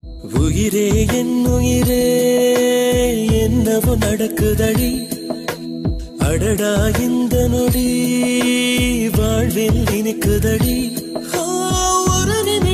உயிரே என் உயிரே என்னவோ நடக்குதடி அடடா இந்த நொடி வாழ்வில் இனிக்குதடி ஒரு நிமிடம்